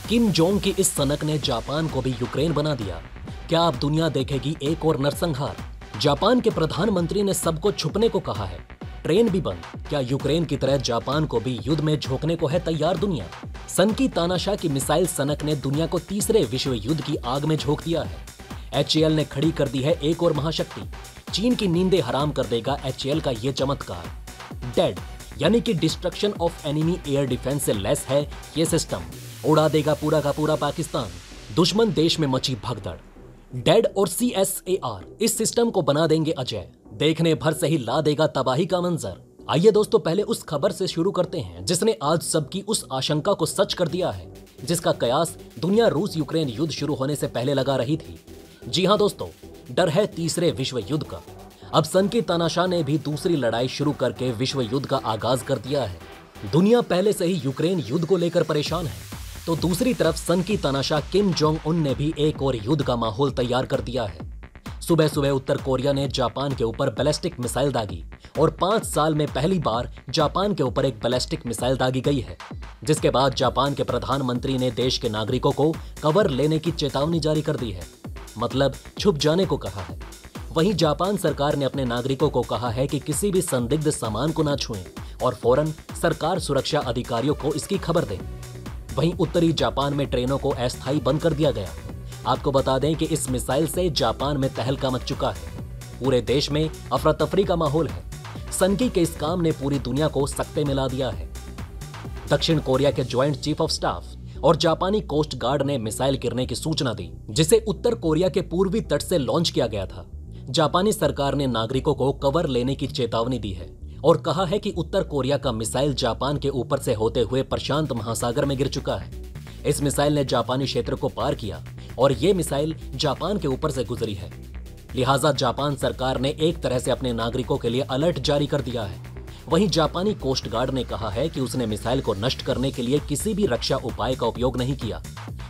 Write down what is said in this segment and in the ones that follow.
Kim Jong की इस सनक ने जापान को भी यूक्रेन बना दिया। क्या अब दुनिया देखेगी एक और नरसंहार? जापान के प्रधानमंत्री ने सबको छुपने को कहा है, ट्रेन भी बंद। क्या यूक्रेन की तरह जापान को भी युद्ध में झोंकने को है तैयार दुनिया? सन की तानाशाह की मिसाइल सनक ने दुनिया को तीसरे विश्व युद्ध की आग में झोंक दिया है। HAL ने खड़ी कर दी है एक और महाशक्ति। चीन की नींदें हराम कर देगा HAL का ये चमत्कार। डेड यानी कि destruction of enemy air defence से लेस है ये सिस्टम। उड़ा देगा पूरा का पूरा पाकिस्तान। दुश्मन देश में मची भगदड़। डेड और CSAR इस सिस्टम को बना देंगे अजय। देखने भर से ही ला देगा तबाही का मंजर। आइए दोस्तों, पहले उस खबर से शुरू करते हैं जिसने आज सबकी उस आशंका को सच कर दिया है जिसका कयास दुनिया रूस यूक्रेन युद्ध शुरू होने से पहले लगा रही थी। जी हां दोस्तों, डर है तीसरे विश्व युद्ध का। अब सन की तानाशाह ने भी दूसरी लड़ाई शुरू करके विश्व युद्ध का आगाज कर दिया है। दुनिया पहले से ही यूक्रेन युद्ध को लेकर परेशान है, तो दूसरी तरफ सन की तानाशाह किम जोंग उन ने भी एक और युद्ध का माहौल तैयार कर दिया है। सुबह सुबह उत्तर कोरिया ने जापान के ऊपर बैलिस्टिक मिसाइल दागी और 5 साल में पहली बार जापान के ऊपर एक बैलिस्टिक मिसाइल दागी गई है, जिसके बाद जापान के प्रधानमंत्री ने देश के नागरिकों को कवर लेने की चेतावनी जारी कर दी है, मतलब छुप जाने को कहा है। वहीं जापान सरकार ने अपने नागरिकों को कहा है कि किसी भी संदिग्ध सामान को ना छुएं और फौरन सरकार सुरक्षा अधिकारियों को इसकी खबर दें। वहीं उत्तरी जापान में ट्रेनों को अस्थायी बंद कर दिया गया। आपको बता दें कि इस मिसाइल से जापान में तहलका मच चुका है। पूरे देश में अफरा तफरी का माहौल है। सनकी के इस काम ने पूरी दुनिया को सकते में ला दिया है। दक्षिण कोरिया के ज्वाइंट चीफ ऑफ स्टाफ और जापानी कोस्ट गार्ड ने मिसाइल गिरने की सूचना दी, जिसे उत्तर कोरिया के पूर्वी तट से लॉन्च किया गया था। जापानी सरकार ने नागरिकों को कवर लेने की चेतावनी दी है और कहा है कि उत्तर कोरिया का मिसाइल जापान के ऊपर से होते हुए प्रशांत महासागर में गिर चुका है। इस मिसाइल ने जापानी क्षेत्र को पार किया और ये मिसाइल जापान के ऊपर से गुजरी है। लिहाजा जापान सरकार ने एक तरह से अपने नागरिकों के लिए अलर्ट जारी कर दिया है। वहीं जापानी कोस्ट गार्ड ने कहा है कि उसने मिसाइल को नष्ट करने के लिए किसी भी रक्षा उपाय का उपयोग नहीं किया।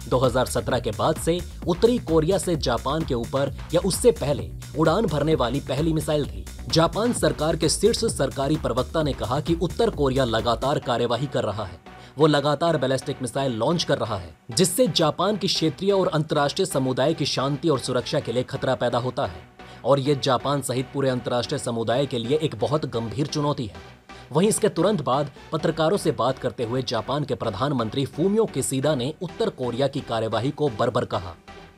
2017 के बाद से उत्तरी कोरिया से जापान के ऊपर या उससे पहले उड़ान भरने वाली पहली मिसाइल थी। जापान सरकार के शीर्ष सरकारी प्रवक्ता ने कहा कि उत्तर कोरिया लगातार कार्यवाही कर रहा है। वो लगातार बैलिस्टिक मिसाइल लॉन्च कर रहा है, जिससे जापान की क्षेत्रीय और अंतर्राष्ट्रीय समुदाय की शांति और सुरक्षा के लिए खतरा पैदा होता है और ये जापान सहित पूरे अंतर्राष्ट्रीय समुदाय के लिए एक बहुत गंभीर चुनौती है। वहीं इसके तुरंत बाद पत्रकारों से बात करते हुए जापान के प्रधानमंत्री फूमियो किशिदा ने उत्तर कोरिया की कार्यवाही को बर्बर कहा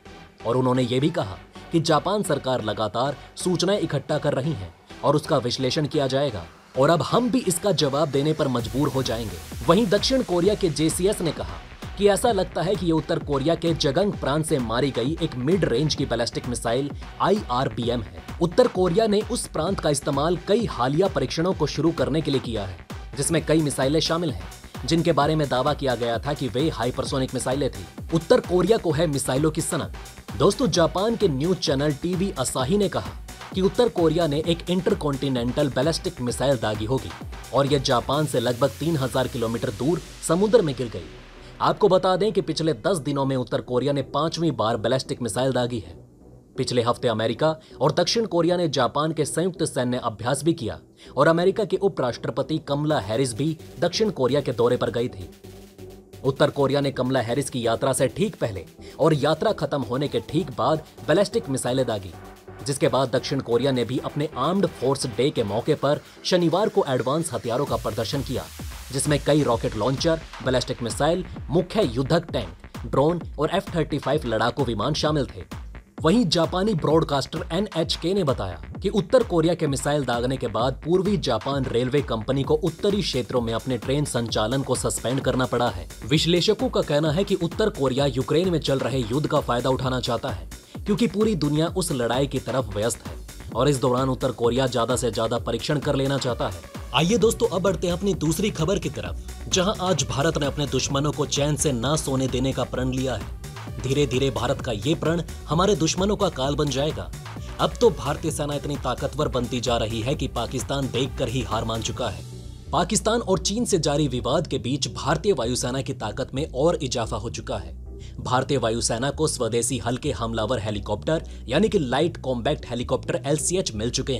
और उन्होंने ये भी कहा कि जापान सरकार लगातार सूचनाएं इकट्ठा कर रही है और उसका विश्लेषण किया जाएगा और अब हम भी इसका जवाब देने पर मजबूर हो जाएंगे। वहीं दक्षिण कोरिया के JCS ने कहा कि ऐसा लगता है कि ये उत्तर कोरिया के जगंग प्रांत से मारी गई एक मिड रेंज की बैलिस्टिक मिसाइल IRBM है। उत्तर कोरिया ने उस प्रांत का इस्तेमाल कई हालिया परीक्षणों को शुरू करने के लिए किया है, जिसमें कई मिसाइलें शामिल हैं, जिनके बारे में दावा किया गया था कि वे हाइपरसोनिक मिसाइलें थी। उत्तर कोरिया को है मिसाइलों की सनक। दोस्तों, जापान के न्यूज चैनल TV असाही ने कहा कि उत्तर कोरिया ने एक इंटरकॉन्टिनेंटल बैलिस्टिक मिसाइल दागी होगी और यह जापान से लगभग 3000 किलोमीटर दूर समुद्र में गिर गई। आपको बता दें कि पिछले 10 दिनों में उत्तर कोरिया ने 5वीं बार बैलिस्टिक मिसाइल दागी है। पिछले हफ्ते अमेरिका और दक्षिण कोरिया ने जापान के संयुक्त सैन्य अभ्यास भी किया और अमेरिका के उपराष्ट्रपति कमला हैरिस भी दक्षिण कोरिया के दौरे पर गई थी। उत्तर कोरिया ने कमला हैरिस की यात्रा से ठीक पहले और यात्रा खत्म होने के ठीक बाद बैलिस्टिक मिसाइलें दागी, जिसके बाद दक्षिण कोरिया ने भी अपने आर्म्ड फोर्स डे के मौके पर शनिवार को एडवांस हथियारों का प्रदर्शन किया, जिसमें कई रॉकेट लॉन्चर, बैलिस्टिक मिसाइल, मुख्य युद्धक टैंक, ड्रोन और F-35 लड़ाकू विमान शामिल थे। वहीं जापानी ब्रॉडकास्टर NHK ने बताया कि उत्तर कोरिया के मिसाइल दागने के बाद पूर्वी जापान रेलवे कंपनी को उत्तरी क्षेत्रों में अपने ट्रेन संचालन को सस्पेंड करना पड़ा है। विश्लेषकों का कहना है कि उत्तर कोरिया यूक्रेन में चल रहे युद्ध का फायदा उठाना चाहता है, क्योंकि पूरी दुनिया उस लड़ाई की तरफ व्यस्त है और इस दौरान उत्तर कोरिया ज्यादा से ज्यादा परीक्षण कर लेना चाहता है। आइए दोस्तों, अब बढ़ते हैं अपनी दूसरी खबर की तरफ, जहां आज भारत ने अपने दुश्मनों को चैन से ना सोने देने का प्रण लिया है। धीरे धीरे भारत का ये प्रण हमारे दुश्मनों का काल बन जाएगा। अब तो भारतीय सेना इतनी ताकतवर बनती जा रही है कि पाकिस्तान देखकर ही हार मान चुका है। पाकिस्तान और चीन से जारी विवाद के बीच भारतीय वायुसेना की ताकत में और इजाफा हो चुका है। भारतीय वायुसेना को स्वदेशी हल्के हमलावर हेलीकॉप्टर यानी कि लाइट कॉम्बैक्ट हेलीकॉप्टर LCH मिल चुके हैं।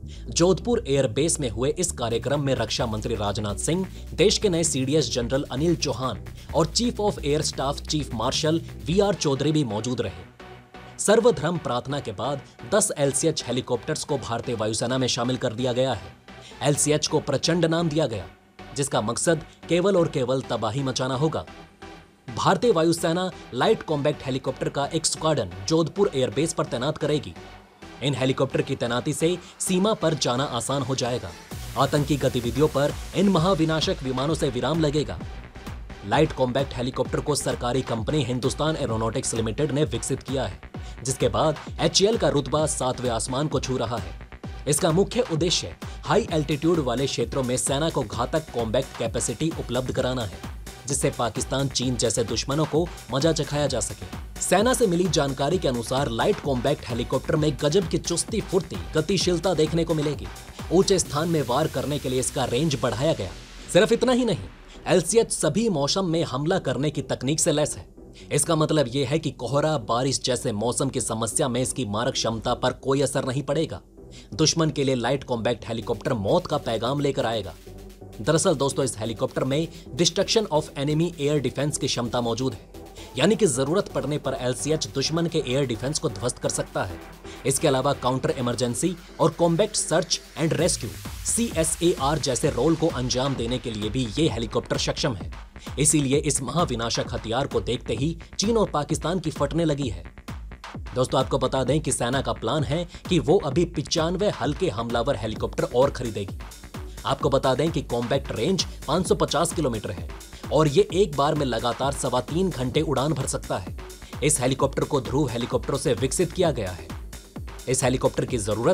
जोधपुर एयरबेस में हुए इस कार्यक्रम में रक्षा मंत्री राजनाथ सिंह, देश के नए सीडीएस जनरल अनिल चौहान और chief of air staff chief marshal VR Chaudhari भी मौजूद रहे। सर्वधर्म प्रार्थना के बाद 10 एलसीएच हेलीकॉप्टर्स को भारतीय वायुसेना में शामिल कर दिया गया है। एलसीएच को प्रचंड नाम दिया गया, जिसका मकसद केवल और केवल तबाही मचाना होगा। भारतीय वायुसेना लाइट कॉम्बैक्ट हेलीकॉप्टर का एक स्क्वाड्रन जोधपुर एयरबेस पर तैनात करेगी। इन हेलीकॉप्टर की तैनाती से सीमा पर जाना आसान हो जाएगा। आतंकी गतिविधियों पर इन महाविनाशक विमानों से विराम लगेगा। लाइट कॉम्बैक्ट हेलीकॉप्टर को सरकारी कंपनी हिंदुस्तान एरोनॉटिक्स लिमिटेड ने विकसित किया है, जिसके बाद HAL का रुतबा 7वें आसमान को छू रहा है। इसका मुख्य उद्देश्य हाई एल्टीट्यूड वाले क्षेत्रों में सेना को घातक कॉम्बैक्ट कैपेसिटी उपलब्ध कराना है, जिससे पाकिस्तान, चीन जैसे दुश्मनों को मजा चखाया जा सके। सेना से मिली जानकारी के अनुसार लाइट कॉम्बैक्ट हेलीकॉप्टर में गजब की चुस्ती, फुर्ती, गतिशीलता देखने को मिलेगी। ऊंचे स्थान में वार करने के लिए इसका रेंज बढ़ाया गया। सिर्फ इतना ही नहीं, एलसीएच सभी मौसम में हमला करने की तकनीक से लैस है। इसका मतलब यह है कि कोहरा, बारिश जैसे मौसम की समस्या में इसकी मारक क्षमता पर कोई असर नहीं पड़ेगा। दुश्मन के लिए लाइट कॉम्बैक्ट हेलीकॉप्टर मौत का पैगाम लेकर आएगा। दरअसल दोस्तों, इस हेलीकॉप्टर में destruction of enemy air defence की क्षमता मौजूद है, यानी कि जरूरत पड़ने पर एलसीएच दुश्मन के एयर डिफेंस को ध्वस्त कर सकता है। इसके अलावा काउंटर इमरजेंसी और combat search and rescue CSAR जैसे रोल को अंजाम देने के लिए भी ये हेलीकॉप्टर सक्षम है। इसीलिए इस महाविनाशक हथियार को देखते ही चीन और पाकिस्तान की फटने लगी है। दोस्तों, आपको बता दें कि सेना का प्लान है कि वो अभी 95 हल्के हमलावर हेलीकॉप्टर और खरीदेगी। आपको बता दें कि कॉम्बैक्ट रेंज 550 किलोमीटर है और ये एक बार में लगातार 3.25 घंटे उड़ान भर सकता है। इस हेलीकॉप्टर को ध्रुव हेलीकॉप्टरों से विकसित किया गया है। इस हेलीकॉप्टर की जरूरत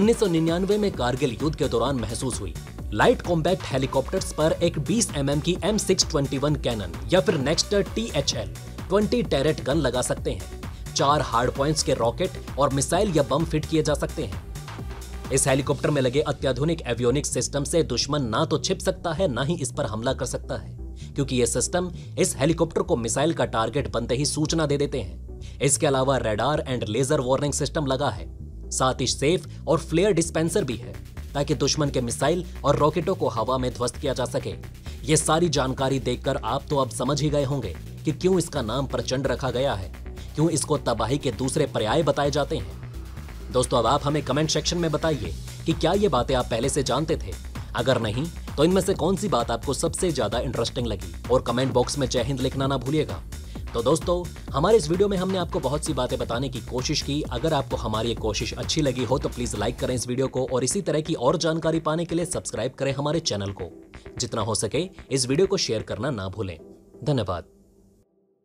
1999 में कारगिल युद्ध के दौरान महसूस हुई। लाइट कॉम्बैक्ट हेलीकॉप्टर्स पर एक 20 mm की M621 कैनन या फिर नेक्स्टर THL 20 टैरेट गन लगा सकते हैं। 4 हार्ड पॉइंट्स के रॉकेट और मिसाइल या बम फिट किए जा सकते हैं। इस हेलीकॉप्टर में लगे अत्याधुनिक एवियोनिक्स सिस्टम से दुश्मन ना तो छिप सकता है, ना ही इस पर हमला कर सकता है, क्योंकि यह सिस्टम इस हेलीकॉप्टर को मिसाइल का टारगेट बनते ही सूचना दे देते हैं। इसके अलावा radar and laser warning system लगा है। साथ ही सेफ और फ्लेयर डिस्पेंसर भी है, ताकि दुश्मन के मिसाइल और रॉकेटों को हवा में ध्वस्त किया जा सके। ये सारी जानकारी देखकर आप तो अब समझ ही गए होंगे कि क्यों इसका नाम प्रचंड रखा गया है, क्यों इसको तबाही के दूसरे पर्याय बताए जाते हैं। दोस्तों, अब आप हमें कमेंट सेक्शन में बताइए कि क्या ये बातें आप पहले से जानते थे। अगर नहीं, तो इनमें से कौन सी बात आपको सबसे ज्यादा इंटरेस्टिंग लगी, और कमेंट बॉक्स में जय हिंद लिखना ना भूलिएगा। तो दोस्तों, हमारे इस वीडियो में हमने आपको बहुत सी बातें बताने की कोशिश की। अगर आपको हमारी ये कोशिश अच्छी लगी हो तो प्लीज लाइक करें इस वीडियो को, और इसी तरह की और जानकारी पाने के लिए सब्सक्राइब करें हमारे चैनल को। जितना हो सके इस वीडियो को शेयर करना ना भूलें। धन्यवाद।